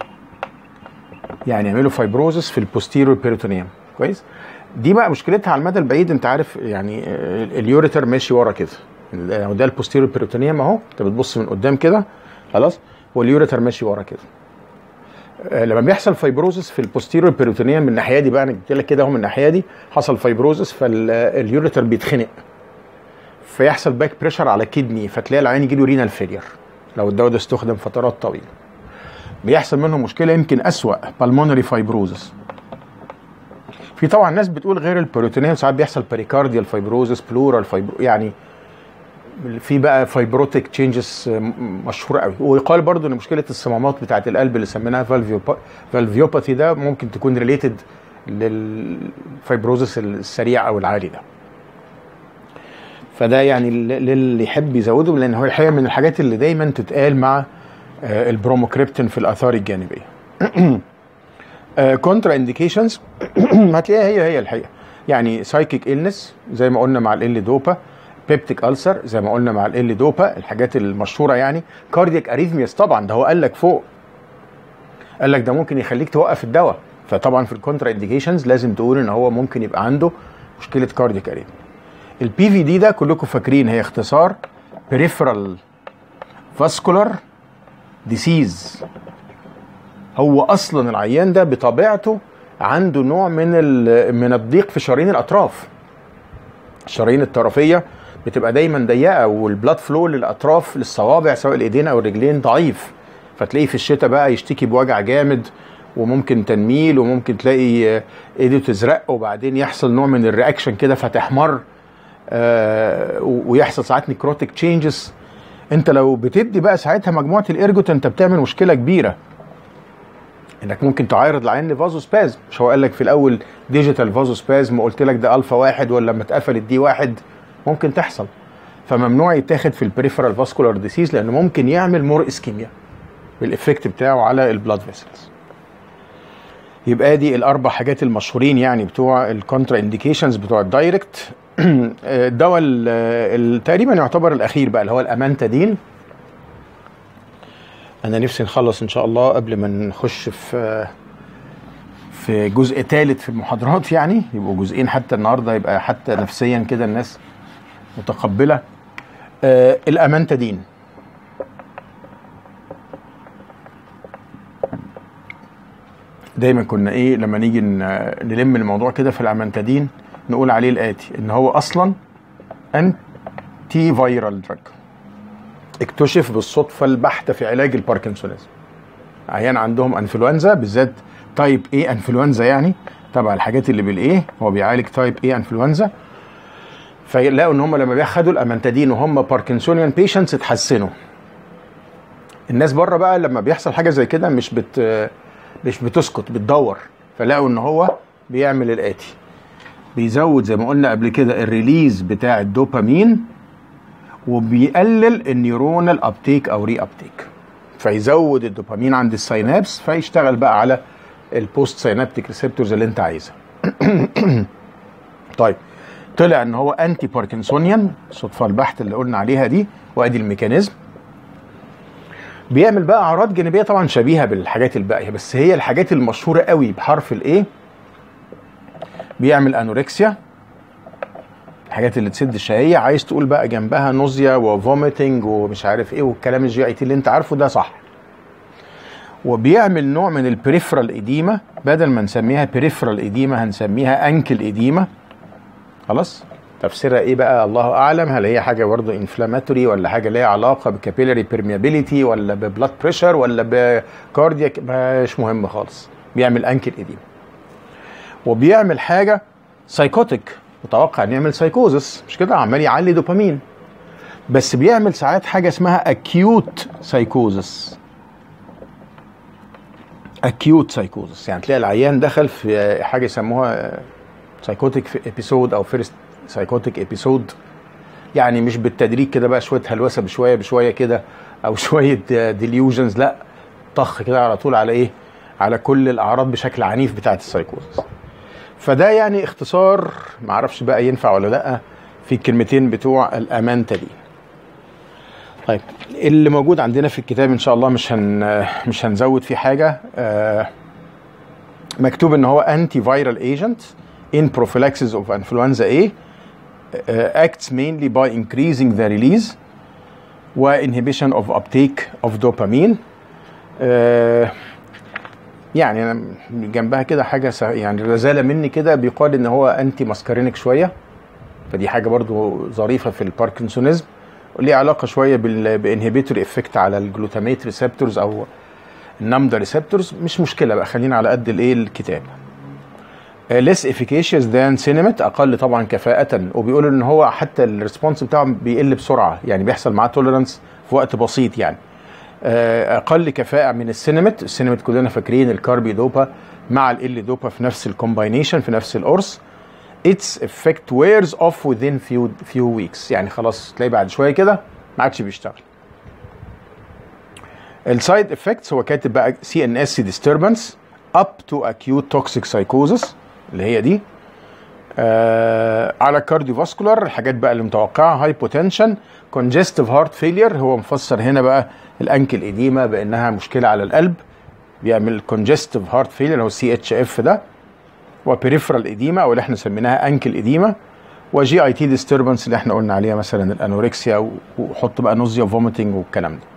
يعني يعملوا فايبروزس في البوستيريور بيريتونيوم. كويس. دي بقى مشكلتها على المدى البعيد، انت عارف يعني اليوريتر ماشي ورا كده، ده البوستيريور بيريتونيوم اهو، انت بتبص من قدام كده خلاص، واليوريتر ماشي ورا كده. لما بيحصل فايبروزس في البوستيريور بيريتونيوم من الناحيه دي بقى، انا جبت لك كده اهو من الناحيه دي حصل فايبروزس، فاليوريتر بيتخنق، فيحصل باك بريشر على كدني، فتلاقي العين يجي له رينال فيلير لو الدواء ده استخدم فترات طويله. بيحصل منه مشكله يمكن اسوأ، بالمونري فايبروزس. في طبعا ناس بتقول غير البيريتونيوم ساعات بيحصل باريكارديال فايبروزس، بلورال يعني في بقى فايبروتيك تشينجز مشهوره قوي. ويقال برضو ان مشكله الصمامات بتاعه القلب اللي سميناها فالفيوباثي ده ممكن تكون ريليتد للفايبروزس السريع او العالي ده. فده يعني للي يحب يزوده، لان هو الحقيقه من الحاجات اللي دايما تتقال مع البروموكريبتين في الاثار الجانبيه. كونترا انديكيشنز هتلاقيها هي الحقيقه، يعني سايكيك إلنس زي ما قلنا مع ال دوبا، بيبتيك ألسر زي ما قلنا مع ال دوبا، الحاجات المشهوره يعني. كاردياك اريثمياس طبعا، ده هو قال لك فوق، قال لك ده ممكن يخليك توقف الدواء، فطبعا في الكونترا انديكيشنز لازم تقول ان هو ممكن يبقى عنده مشكله كاردياك اريثميا. البي في دي ده كلكم فاكرين هي اختصار بريفرال فاسكولار ديسيز. هو اصلا العيان ده بطبيعته عنده نوع من الضيق في شرايين الاطراف. الشرايين الطرفيه بتبقى دايما ضيقه، والبلاد فلو للاطراف للصوابع سواء الايدين او الرجلين ضعيف، فتلاقيه في الشتاء بقى يشتكي بوجع جامد، وممكن تنميل، وممكن تلاقي ايده تزرق، وبعدين يحصل نوع من الرياكشن كده فتحمر، ويحصل ساعات نيكروتيك تشينجز. انت لو بتدي بقى ساعتها مجموعه الارجوت انت بتعمل مشكله كبيره، انك ممكن تعرض العين لفازو سبازم. مش هو قال لك في الاول ديجيتال فازو سبازم، وقلت لك ده الفا واحد، ولا لما اتقفلت دي واحد ممكن تحصل. فممنوع يتاخد في البريفرال فاسكولار ديسيز، لانه ممكن يعمل مور اسكيميا بالافكت بتاعه على البلاد فيسلز. يبقى دي الاربع حاجات المشهورين يعني بتوع الكونترا انديكيشنز بتوع الدايركت. الدواء تقريبا يعتبر الاخير بقى اللي هو الامانتادين. انا نفسي نخلص ان شاء الله قبل ما نخش في جزء ثالث في المحاضرات، يعني يبقوا جزئين حتى النهارده، يبقى حتى نفسيا كده الناس متقبله. الامانتادين دايما كنا لما نيجي نلم الموضوع كده في الامانتادين نقول عليه الاتي، ان هو اصلا انتي فايرال دراج، اكتشف بالصدفه البحته في علاج الباركنسونيزم. عيان عندهم انفلونزا، بالذات تايب ايه انفلونزا، يعني تبع الحاجات اللي بالايه، هو بيعالج تايب ايه انفلونزا. فلقوا ان هم لما بياخدوا الامانتادين وهم باركنسونيان بيشنتس اتحسنوا. الناس بره بقى لما بيحصل حاجه زي كده مش بتسكت، بتدور. فلقوا ان هو بيعمل الاتي، بيزود زي ما قلنا قبل كده الريليز بتاع الدوبامين، وبيقلل النيورونال ابتيك او ري ابتيك، فيزود الدوبامين عند السينابس، فيشتغل بقى على البوست سينابتيك ريسبتورز اللي انت عايزها. طيب طلع ان هو انتي باركنسونيان، الصدفه البحته اللي قلنا عليها دي، وادي الميكانيزم. بيعمل بقى اعراض جانبيه طبعا شبيهه بالحاجات الباقيه، بس هي الحاجات المشهوره قوي بحرف الايه. بيعمل انوركسيا، الحاجات اللي تسد الشهيه، عايز تقول بقى جنبها نوزيا وفوميتنج ومش عارف ايه والكلام الجي اي تي اللي انت عارفه ده، صح. وبيعمل نوع من البريفرال ايديما، بدل ما نسميها بريفرال ايديما هنسميها انكل ايديما. خلاص، تفسيرها ايه بقى الله اعلم، هل هي حاجه برضه انفلاماتوري، ولا حاجه ليها علاقه بكابيلاري بيرميابيليتي، ولا ببلاد بريشر، ولا بكاردياك، مش مهم خالص. بيعمل انكل ايديما. وبيعمل حاجه سايكوتيك، متوقع ان يعمل سايكوزس، مش كده، عمال يعلي دوبامين. بس بيعمل ساعات حاجه اسمها اكيوت سايكوزس. اكيوت سايكوزس يعني تلاقي العيان دخل في حاجه يسموها سايكوتيك ابيسود او فيرست سايكوتيك ابيسود، يعني مش بالتدريج كده بقى شويه هلوسه بشويه بشويه كده، او شويه ديليوجنز، لا، طخ كده على طول على ايه، على كل الاعراض بشكل عنيف بتاعه السايكوزس. فده يعني اختصار، معرفش بقى ينفع ولا لا في الكلمتين بتوع الامانتا دي. طيب اللي موجود عندنا في الكتاب ان شاء الله مش هنزود فيه حاجه. مكتوب ان هو انتي فايرال ايجنت in prophylaxis of influenza A acts mainly by increasing the release و inhibition of uptake of dopamine. يعني انا جنبها كده حاجه يعني رساله مني كده، بيقال ان هو انتي ماسكارينيك شويه، فدي حاجه برضو ظريفه في الباركنسونيزم، وليه علاقه شويه بانهبيتوري افكت على الجلوتاميت ريسبتورز او النمدا ريسبتورز. مش مشكله بقى، خلينا على قد الايه الكتاب. less efficacious than cinnamon، اقل طبعا كفاءه، وبيقولوا ان هو حتى الريسبونس بتاعه بيقل بسرعه، يعني بيحصل معاه توليرانس في وقت بسيط يعني. اقل كفاءه من السينمت كلنا فاكرين الكاربي دوبا مع ال دوبا في نفس الكومباينيشن في نفس القرص. its effect wears off within few weeks، يعني خلاص تلاقي بعد شويه كده ما عادش بيشتغل. السايد افكتس هو كاتب بقى CNS disturbance up to acute toxic psychosis اللي هي دي. على كارديوفاسكولار الحاجات بقى اللي متوقعه، هايبوتنشن، congestive heart failure، هو مفسر هنا بقى الانكل اديما بانها مشكله على القلب، بيعمل congestive heart failure اللي هو CHF ده، وبريفرال اديما او اللي احنا سميناها انكل اديما، وجي اي تي ديستربنس اللي احنا قلنا عليها مثلا الانوركسيا، وحط بقى نوزيا وفوميتنج والكلام ده.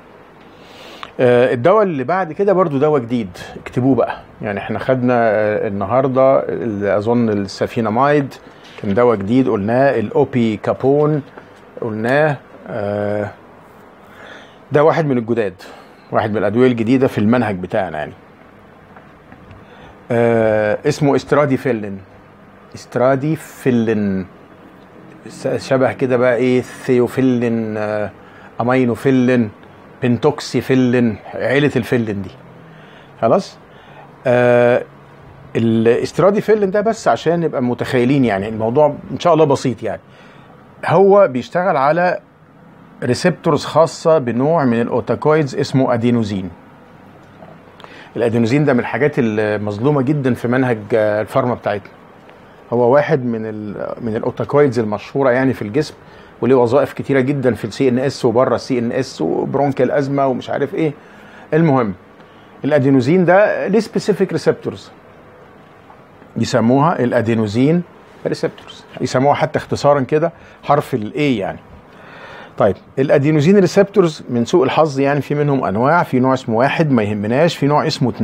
الدواء اللي بعد كده برضو دواء جديد، اكتبوه بقى، يعني احنا خدنا النهارده اظن السافينامايد كان دواء جديد قلناه، الاوبي كابون قلناه، ده واحد من الجداد، واحد من الادويه الجديده في المنهج بتاعنا يعني. اسمه استراديفيلين. شبه كده بقى ايه، ثيوفيلين، امينوفيلين، بنتوكسيفيلين، عيله الفيلين دي خلاص. الاستراديفيلين ده بس عشان نبقى متخيلين يعني الموضوع ان شاء الله بسيط يعني. هو بيشتغل على ريسبتورز خاصه بنوع من الاوتاكويدز اسمه ادينوزين. الادينوزين ده من الحاجات المظلومه جدا في منهج الفارما بتاعتنا. هو واحد من الاوتاكويدز المشهوره يعني في الجسم، وليه وظائف كتيره جدا في CNS وبره CNS وبرونكيال ازمه ومش عارف ايه. المهم الادينوزين ده ليه سبيسيفيك ريسبتورز يسموها الادينوزين ريسبتورز، يسموها حتى اختصارا كده حرف الاي يعني. طيب الادينوزين ريسبتورز من سوء الحظ يعني في منهم انواع، في نوع اسمه 1 ما يهمناش، في نوع اسمه 2،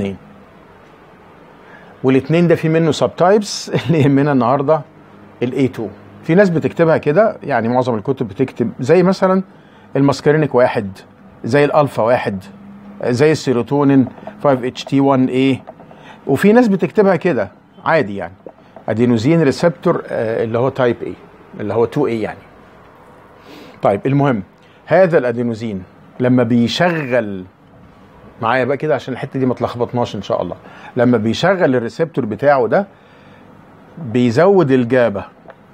والاثنين ده في منه سب تايبس اللي يهمنا النهارده A2. في ناس بتكتبها كده، يعني معظم الكتب بتكتب زي مثلا الماسكارينيك 1، زي الالفا 1، زي السيروتونين 5-HT1A، وفي ناس بتكتبها كده عادي يعني ادينوزين ريسبتور اللي هو تايب A اللي هو 2A يعني. طيب المهم هذا الادينوزين لما بيشغل معايا بقى كده عشان الحته دي ما تلخبطناش ان شاء الله، لما بيشغل الريسبتور بتاعه ده بيزود الجابا،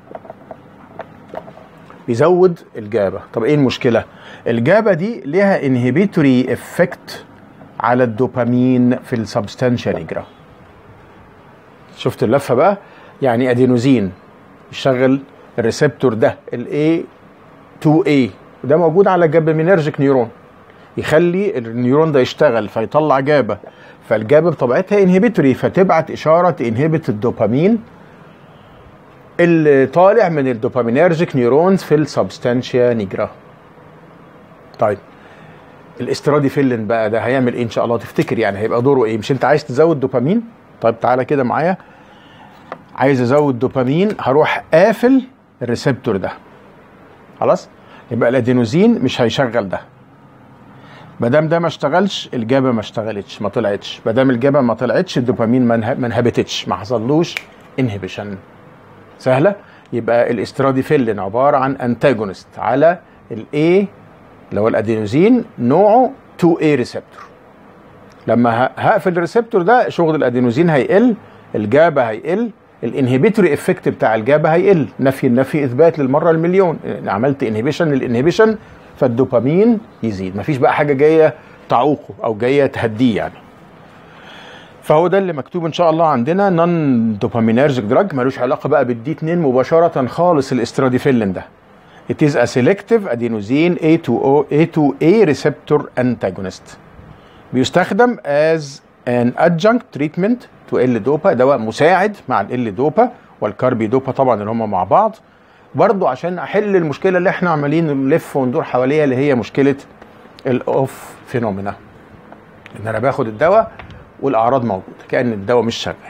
بيزود الجابا. طب ايه المشكله؟ الجابا دي ليها انهبيتوري افكت على الدوبامين في السبستانشيا نيجرا. شفت اللفه بقى؟ يعني ادينوزين يشغل الريسبتور ده الاي 2A، وده موجود على جابامينرجيك نيورون، يخلي النيورون ده يشتغل فيطلع جابا، فالجابا بطبيعتها انهبيتوري فتبعت اشاره انهبت الدوبامين اللي طالع من الدوبامينرجيك نيورونز في السبستانشيا نيجرا. طيب الاستراديفيلين بقى ده هيعمل ايه ان شاء الله تفتكر؟ يعني هيبقى دوره ايه؟ مش انت عايز تزود دوبامين؟ طيب تعالى كده معايا، عايز ازود دوبامين هروح قافل الريسبتور ده خلاص، يبقى الادينوزين مش هيشغل ده. مادام ده ما اشتغلش الجابا ما اشتغلتش ما طلعتش، مادام الجابا ما طلعتش الدوبامين ما انهبتتش، ما حصلوش انهبيشن. سهله. يبقى الاستراديفيلين عباره عن انتاجونست على الاي اللي هو الادينوزين نوعه 2A ريسبتور. لما هقفل الريسبتور ده شغل الادينوزين هيقل، الجابا هيقل، الانهبيتوري افكت بتاع الجابا هيقل، نفي النفي اثبات للمره المليون، عملت انهبيشن للانهبيشن فالدوبامين يزيد. مفيش بقى حاجه جايه تعوقه او جايه تهديه يعني. فهو ده اللي مكتوب ان شاء الله عندنا، نون دوبامينرجيك دراج، ملوش علاقه بقى بالدي 2 مباشره خالص الاستراديفيلين ده. It is a selective adenosine A2A receptor antagonist. بيستخدم as an adjunct treatment to L-دوبا، دواء مساعد مع L-دوبا والكاربي دوبا طبعا اللي هم مع بعض، برضو عشان احل المشكله اللي احنا عمالين نلف وندور حواليها، اللي هي مشكله الاوف فينومينا، ان انا باخد الدواء والاعراض موجوده كأن الدواء مش شغال.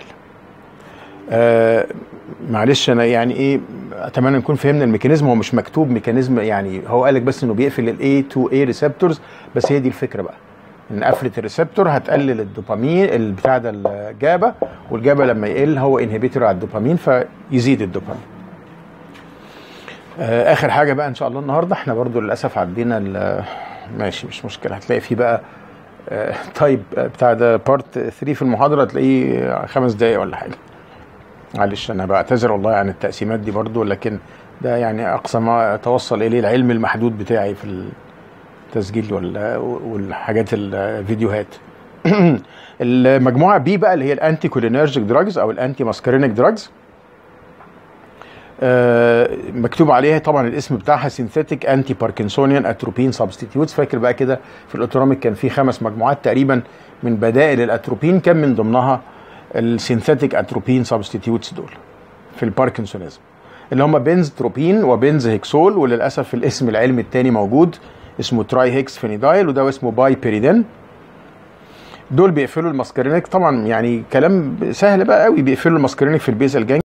معلش انا يعني ايه، اتمنى نكون فهمنا الميكانيزم. هو مش مكتوب ميكانيزم يعني، هو قالك بس انه بيقفل الاي 2 اي ريسبتورز، بس هي دي الفكره بقى، ان قفله الريسبتور هتقلل الدوبامين البتاع ده الجابا، والجابا لما يقل هو انهبيتور على الدوبامين فيزيد الدوبامين. اخر حاجه بقى ان شاء الله النهارده، احنا برضو للاسف عدينا ماشي مش مشكله، هتلاقي فيه بقى تايب بتاع ده بارت 3 في المحاضره، هتلاقيه 5 دقايق ولا حاجه. معلش انا بعتذر والله عن التقسيمات دي برضو، لكن ده يعني اقصى ما توصل اليه العلم المحدود بتاعي في التسجيل والحاجات الفيديوهات. المجموعه بي بقى اللي هي الانتي كولينرجيك دراجز او الانتي ماسكارينيك دراجز، مكتوب عليها طبعا الاسم بتاعها سينثيتيك انتي باركنسونيان اتروبين سبستيتيوتس. فاكر بقى كده في الاوتونوميك كان في 5 مجموعات تقريبا من بدائل الاتروبين، كان من ضمنها السينثيتيك اتروبين سبستيتيوتس دول في الباركنسونيزم، اللي هم بنزتروبين وبنز هيكسول، وللاسف الاسم العلمي الثاني موجود اسمه تراي هيكس فينيدايل، وده اسمه باي بيريدين. دول بيقفلوا الماسكارينيك، طبعا يعني كلام سهل بقى قوي، بيقفلوا الماسكارينيك في البيزال جانج